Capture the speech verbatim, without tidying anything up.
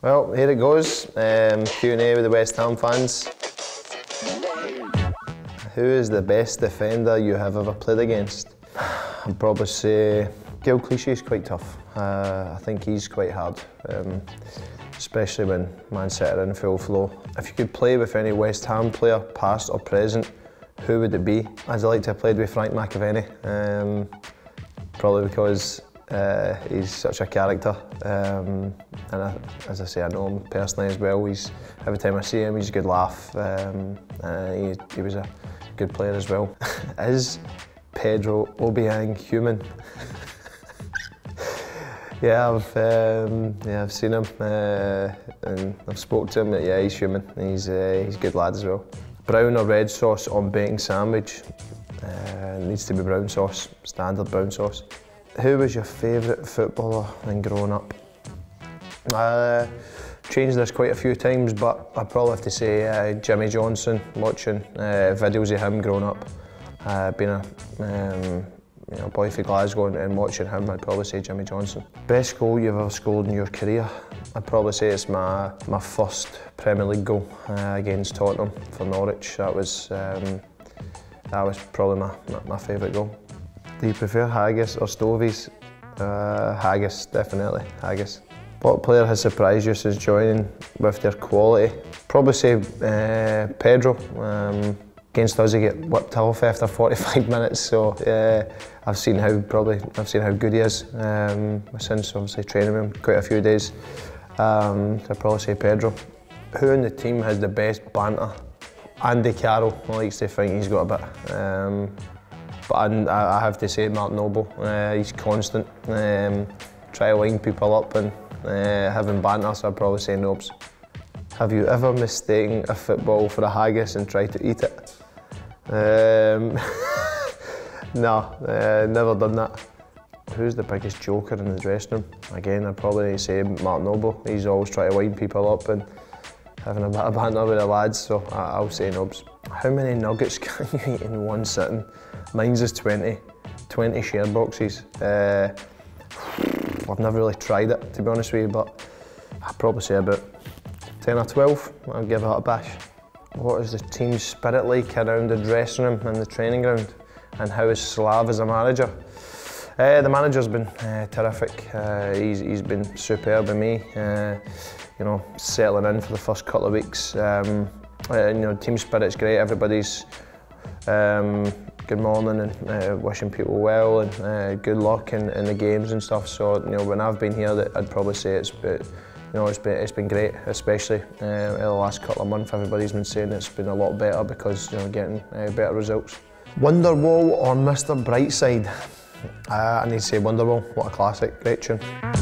Well, here it goes. Um, Q and A with the West Ham fans. Who is the best defender you have ever played against? I'd probably say Gael Clichy is quite tough. Uh, I think he's quite hard, um, especially when Man City are in full flow. If you could play with any West Ham player, past or present, who would it be? I'd like to have played with Frank McAvennie, um, probably because uh, he's such a character. Um, and I, as I say, I know him personally as well. He's, every time I see him, he's a good laugh. Um, and he, he was a good player as well. Is Pedro Obiang human? Yeah, I've um, yeah I've seen him uh, and I've spoken to him. Yeah, he's human. He's uh, he's a good lad as well. Brown or red sauce on bacon sandwich? Uh, needs to be brown sauce, standard brown sauce. Who was your favourite footballer when growing up? Uh, changed this quite a few times, but I'd probably have to say uh, Jimmy Johnson. Watching uh, videos of him growing up, uh, being a um, you know, boy from Glasgow and, and watching him, I'd probably say Jimmy Johnson. Best goal you've ever scored in your career? I'd probably say it's my my first Premier League goal uh, against Tottenham for Norwich. That was um, that was probably my, my, my favourite goal. Do you prefer haggis or stovies? Uh, haggis, definitely, haggis. What player has surprised you since joining with their quality? Probably say uh, Pedro. Um, against us, he get whipped off after forty-five minutes. So uh, I've seen how probably I've seen how good he is um, since obviously training him quite a few days. Um, so I'd probably say Pedro. Who in the team has the best banter? Andy Carroll. I like to think he's got a bit. Um, but I, I have to say Mark Noble. Uh, he's constant. Um, try to line people up and uh, having banter. So I'd probably say Nobes. Have you ever mistaken a football for a haggis and tried to eat it? Um, no, uh, never done that. Who's the biggest joker in the dressing room? Again, I'd probably say Mark Noble. He's always trying to wind people up and having a bit of banter with the lads, so I'll say Nobs. How many nuggets can you eat in one sitting? Mine's is twenty. twenty share boxes. Uh, I've never really tried it, to be honest with you, but I'd probably say about ten or twelve. I'll give it a bash. What is the team's spirit like around the dressing room and the training ground? And how is Slav as a manager? Uh, the manager's been uh, terrific. Uh, he's, he's been superb with me. Uh, you know, settling in for the first couple of weeks. Um, uh, you know, team spirit's great. Everybody's um, good morning and uh, wishing people well and uh, good luck in, in the games and stuff. So, you know, when I've been here, I'd probably say it's. Uh, You know, it's been, it's been great, especially uh, in the last couple of months. Everybody's been saying it's been a lot better because, you know, getting uh, better results. Wonderwall or Mister Brightside? Uh, I need to say Wonderwall. What a classic, great tune.